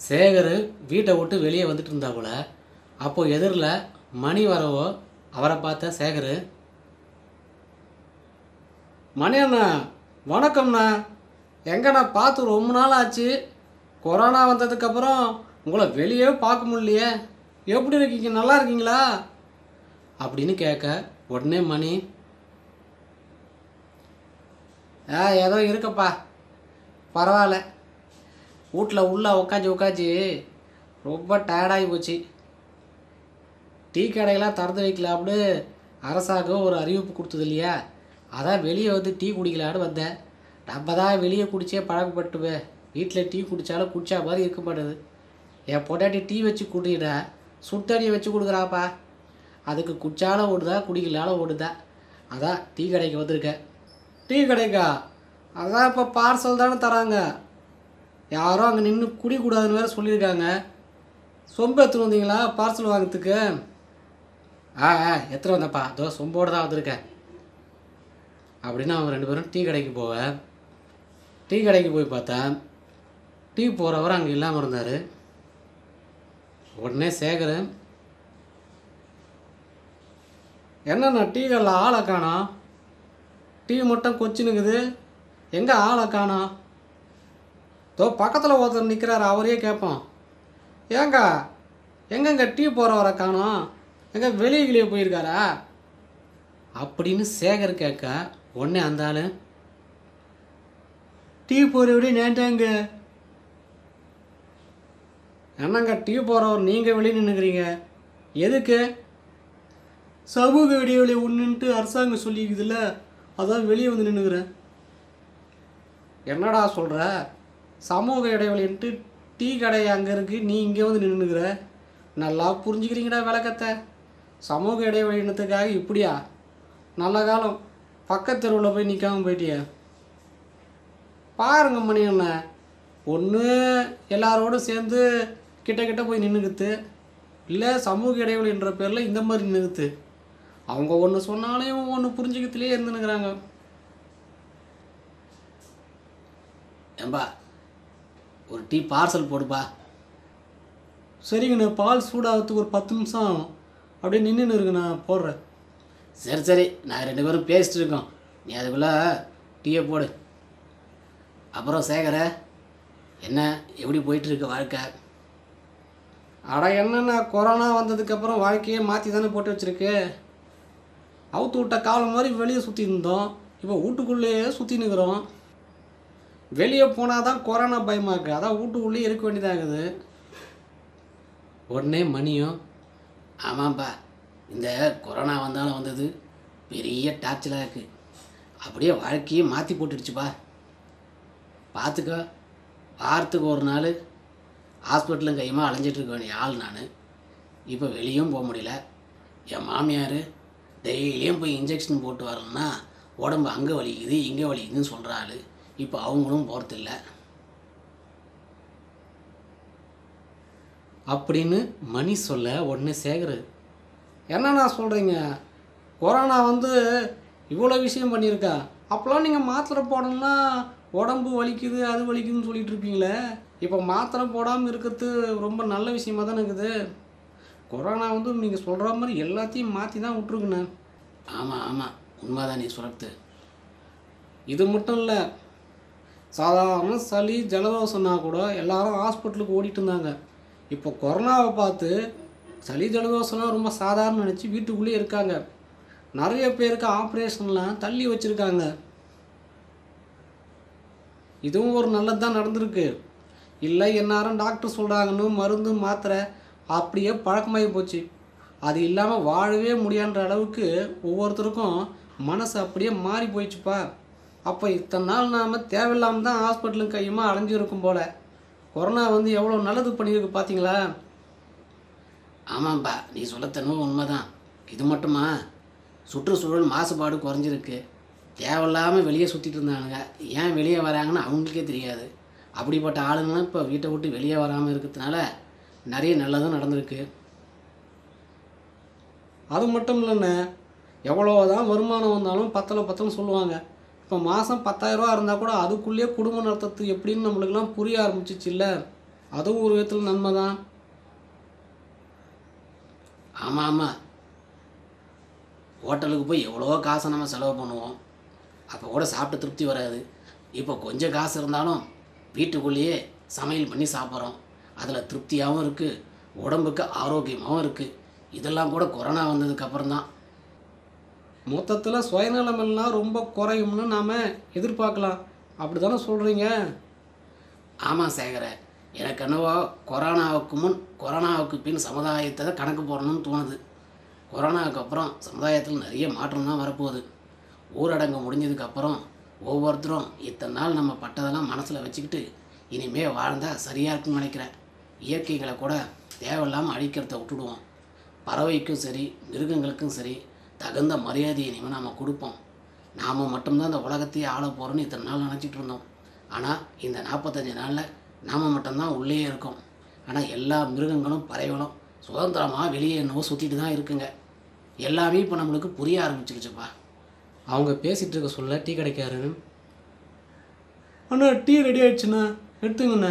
சேகர் வீட்டை விட்டு வெளியே வந்துட்டு இருந்தா போல. அப்போ எதிரில் மணி வரவோ அவரை பார்த்த சேகர், மணி அண்ணா வணக்கம்ண்ணா, எங்கண்ணா பார்த்து ரொம்ப நாள் ஆச்சு. கொரோனா வந்ததுக்கப்புறம் உங்களை வெளியே பார்க்க முடியலையே, எப்படி இருக்கீங்க, நல்லா இருக்கீங்களா அப்படின்னு கேட்க உடனே மணி, ஏதோ இருக்கப்பா, பரவாயில்ல, வீட்டில் உள்ளே உட்காந்து ரொம்ப டயர்டாகி போச்சு. டீ கடையெல்லாம் திறந்து வைக்கல அப்படி அரசாங்கம் ஒரு அறிவிப்பு கொடுத்தது இல்லையா, அதான் வெளியே வந்து டீ குடிக்கலான்னு வந்தேன். நம்ம தான் வெளியே குடித்தே பழக்கப்பட்டுவே, வீட்டில் டீ குடித்தாலும் குடித்தா மாதிரி இருக்க மாட்டேது. என் பொட்டாட்டி டீ வச்சு குடிக்கிட்ட சுத்தடியை வச்சு கொடுக்குறாப்பா, அதுக்கு குடித்தாலும் ஓடுதா குடிக்கலாலும் ஓடுதா, அதான் டீ கடைக்கு வந்திருக்கேன். டீ கடைக்கா? அதான் இப்போ பார்சல் தானே தராங்க, யாரும் அங்கே நின்று குடிக்கூடாதுன்னு வேறு சொல்லியிருக்காங்க. சொம்பு எடுத்துன்னு வந்தீங்களா பார்சல் வாங்கிறதுக்கு? எடுத்துகிட்டு வந்தப்பா, அதோ சொம்போடு தான் வந்திருக்கேன் அப்படின்னு அவங்க ரெண்டு பேரும் டீ கடைக்கு போவேன். டீ கடைக்கு போய் பார்த்தா டீ போகிறவர் அங்கே இல்லாமல் இருந்தார். உடனே சேகர், என்னண்ணா டீ கடையில் ஆளை காணோம், டீ மட்டும் கொச்சினுக்குது, எங்கே ஆளை காணோம்? தோ பக்கத்தில் ஒருத்தர் நிற்கிறார், அவரே கேட்போம், ஏங்க எங்கெங்க டீ போகிறவரை காணோம், எங்கே வெளியே போயிருக்காரா அப்படின்னு சேகர் கேட்க உடனே அந்த ஆள், டீ போகிறவரே நேண்டாங்க. என்னங்க டீ போகிறவர் நீங்கள் வெளியே நின்றுக்கிறீங்க, எதுக்கு? சமூக இடைவெளி ஒன்றுன்ட்டு அரசாங்கம் சொல்லிக்குதுல்ல, அதான் வெளியே வந்து நின்றுக்கிறேன். என்னடா சொல்கிற, சமூக இடைவெளின்ட்டு டீ கடை அங்கே இருக்குது, நீ இங்கே வந்து நின்றுக்கிற, நல்லா புரிஞ்சுக்கிறீங்கடா விளக்கத்தை. சமூக இடைவெளினத்துக்காக இப்படியா? நல்ல காலம் பக்கத்து தெருவில் போய் நிற்காமல் போயிட்டிய. பாருங்க மணி அண்ணன், ஒன்று எல்லாரோடும் சேர்ந்து கிட்ட போய் நின்றுக்குது, இல்லை சமூக இடைவெளின்ற பேரில் இந்த மாதிரி நின்றுக்குது. அவங்க ஒன்று சொன்னாலும் ஒன்று புரிஞ்சுக்கிறதுலேயே இருந்துனுக்குறாங்க. ஏம்பா ஒரு டீ பார்சல் போடுப்பா. சரிங்கண்ணா, பால் சூடாகிறதுக்கு ஒரு 10 நிமிஷம் ஆகும், அப்படியே நின்றுன்னு இருக்குண்ணா, போடுறேன். சரி நாங்கள் ரெண்டு பேரும் பேசிட்டு இருக்கோம், நீ அதுக்குள்ளே டீயை போடு. அப்புறம் சேகர, என்ன எப்படி போயிட்டுருக்கு வாழ்க்கை? அட என்னண்ணா, கொரோனா வந்ததுக்கப்புறம் வாழ்க்கையே மாற்றி தானே போட்டு வச்சுருக்கு. அவுத்து விட்ட காலம் மாதிரி வெளியே சுற்றி இருந்தோம், இப்போ வீட்டுக்குள்ளேயே சுற்றினுக்கிறோம். வெளியே போனால் தான் கொரோனா பயமாக்கு, அதான் வீட்டுக்குள்ளேயே இருக்க வேண்டியதாகுது. உடனே மணியும், ஆமாப்பா, இந்த கொரோனா வந்தாலும் வந்தது பெரிய டார்ச்சலாக இருக்குது, அப்படியே வாழ்க்கையே மாற்றி போட்டுடுச்சுப்பா. பார்த்துக்கோ, வாரத்துக்கு ஒரு நாள் ஹாஸ்பிட்டலும் கையுமா அலைஞ்சிட்ருக்க வேண்டிய ஆள் நான். இப்போ வெளியும் போக முடியல. என் மாமியார் டெய்லியும் போய் இன்ஜெக்ஷன் போட்டு வரணும்னா உடம்பு அங்கே வலிக்குது இங்கே வலிக்குதுன்னு சொல்கிற ஆள், இப்போ அவங்களும் போகிறதில்ல அப்படின்னு மணி சொல்ல உடனே சேகர், என்னண்ணா சொல்கிறீங்க, கொரோனா வந்து இவ்வளோ விஷயம் பண்ணியிருக்கா, அப்போலாம் நீங்கள் மாத்திரை போடணும்னா உடம்பு வலிக்குது அது வலிக்குதுன்னு சொல்லிட்டு இருப்பீங்களே, இப்போ மாத்திரை போடாமல் இருக்கிறது ரொம்ப நல்ல விஷயமாக தானே இருக்குது. கொரோனா வந்து நீங்கள் சொல்கிற மாதிரி எல்லாத்தையும் மாற்றி தான் விட்ருக்குண்ணே. ஆமாம் உண்மைதான் நீ சொல்கிறது. இது மட்டும் இல்லை, சாதாரண சளி ஜலதோஷம்னா கூட எல்லாரும் ஹாஸ்பிட்டலுக்கு ஓடிட்டு இருந்தாங்க. இப்போ கொரோனாவை பார்த்து சளி ஜலதோஷம்லாம் ரொம்ப சாதாரண நினச்சி வீட்டுக்குள்ளேயே இருக்காங்க. நிறைய பேருக்கு ஆப்ரேஷன்லாம் தள்ளி வச்சுருக்காங்க. இதுவும் ஒரு நல்லது தான் நடந்திருக்கு. இல்லை எந்நேரம் டாக்டர் சொல்கிறாங்கன்னு மருந்து மாத்திரை அப்படியே பழக்கமாகி போச்சு. அது இல்லாமல் வாழவே முடியான்ற அளவுக்கு ஒவ்வொருத்தருக்கும் மனசு அப்படியே மாறி போயிடுச்சுப்பா. அப்போ இத்தனை நாள் நாம் தேவையில்லாமல் தான் ஹாஸ்பிட்டலுக்கு கையுமா அலைஞ்சிருக்கும் போல். கொரோனா வந்து எவ்வளோ நல்லது பண்ணியிருக்கு பார்த்தீங்களா? ஆமாம்ப்பா, நீ சொல்லத்தனும் உண்மைதான். இது மட்டுமா, சுற்றுச்சூழல் மாசுபாடு குறைஞ்சிருக்கு. தேவையில்லாமல் வெளியே சுற்றிட்டு இருந்தானுங்க, ஏன் வெளியே வராங்கன்னு அவங்களுக்கே தெரியாது. அப்படிப்பட்ட ஆளுங்களாம் இப்போ வீட்டை விட்டு வெளியே வராமல் இருக்கிறதுனால நிறைய நல்லதும் நடந்திருக்கு. அது மட்டும் இல்லைண்ணே, எவ்வளோ தான் வருமானம் வந்தாலும் பத்தலைன்னு சொல்லுவாங்க. இப்போ மாதம் 10,000 ரூபா இருந்தால் கூட அதுக்குள்ளேயே குடும்பம் நடத்துறது எப்படின்னு நம்மளுக்கெல்லாம் புரிய ஆரம்பிச்சிச்சு இல்லை. அதுவும் ஒரு விதத்தில் நன்மை தான். ஆமாம் ஆமாம், ஹோட்டலுக்கு போய் எவ்வளோ காசை நம்ம செலவு பண்ணுவோம், அப்போ கூட சாப்பிட்டு திருப்தி வராது. இப்போ கொஞ்சம் காசு இருந்தாலும் வீட்டுக்குள்ளேயே சமையல் பண்ணி சாப்பிட்றோம். அதில் திருப்தியாகவும் இருக்குது, உடம்புக்கு ஆரோக்கியமாகவும் இருக்குது. இதெல்லாம் கூட கொரோனா வந்ததுக்கப்புறம் தான். மொத்தத்தில் சுயநலமெல்லாம் ரொம்ப குறையும்னு நாம் எதிர்பார்க்கலாம். அப்படி தானே சொல்கிறீங்க? ஆமாம் சேகர, எனக்கு என்னவோ கொரோனாவுக்கு முன் கொரோனாவுக்கு பின் சமுதாயத்தை தான் கணக்கு போடணும்னு தோணுது. கொரோனாவுக்கு அப்புறம் சமுதாயத்தில் நிறைய மாற்றம் தான் வரப்போகுது. ஊரடங்கு முடிஞ்சதுக்கப்புறம் ஒவ்வொருத்தரும் இத்தனை நாள் நம்ம பட்டதெல்லாம் மனசில் வச்சுக்கிட்டு இனிமேல் வாழ்ந்தால் சரியாக இருக்குன்னு நினைக்கிறேன். இயற்கைகளை கூட தேவையில்லாமல் அழிக்கிறத விட்டுடுவோம். பறவைக்கும் சரி மிருகங்களுக்கும் சரி தகுந்த மரியாதையை இனிமேல் நாம் கொடுப்போம். நாம் மட்டும்தான் இந்த உலகத்தையே ஆள போகிறோன்னு இத்தனை நாள் நினச்சிட்டு இருந்தோம். ஆனால் இந்த 45 நாளில் நாம் மட்டும்தான் உள்ளே இருக்கோம். ஆனால் எல்லா மிருகங்களும் பறவைகளும் சுதந்திரமாக வெளியே என்னவோ சுற்றிட்டு தான் இருக்குங்க. எல்லாமே இப்போ நம்மளுக்கு புரிய ஆரம்பிச்சிருச்சுப்பா. அவங்க பேசிகிட்டு இருக்க சொல்ல டீ கிடைக்காருன்னு, அண்ணா டீ ரெடி ஆகிடுச்சுண்ணா, எடுத்துங்கண்ணா.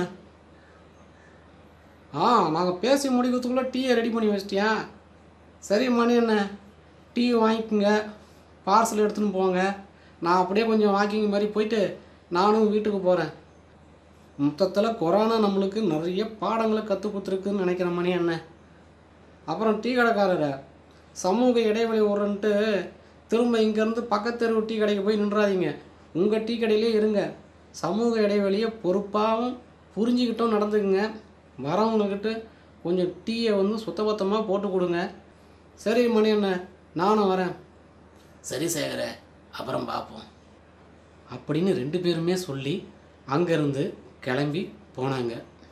நாங்கள் பேசி முடிக்கிறதுக்குள்ளே டீயை ரெடி பண்ணி வச்சிட்டியா? சரி மணி அண்ணே, டீ வாங்கிக்கோங்க, பார்சல் எடுத்துன்னு போங்க. நான் அப்படியே கொஞ்சம் வாக்கிங் மாதிரி போயிட்டு நானும் வீட்டுக்கு போகிறேன். மொத்தத்தில் கொரோனா நம்மளுக்கு நிறைய பாடங்களை கற்றுக் கொடுத்துருக்குன்னு நினைக்கிறேன் மணி அண்ணன். அப்புறம் டீ கடைக்காரரை சமூக இடைவெளி விடுறன்ட்டு திரும்ப இங்கேருந்து பக்கத்தெருவு டீ கடைக்கு போய் நின்றாதீங்க. உங்கள் டீ கடையிலே இருங்க. சமூக இடைவெளியை பொறுப்பாகவும் புரிஞ்சுக்கிட்டும் நடந்துக்குங்க. வரவங்கக்கிட்ட கொஞ்சம் டீயை சுத்தபத்தமாக போட்டு கொடுங்க. சரி மணி அண்ணன், நானும் வரேன். சரி சேகர, அப்புறம் பார்ப்போம் அப்படின்னு 2 பேருமே சொல்லி அங்கேருந்து கிளம்பி போனாங்க.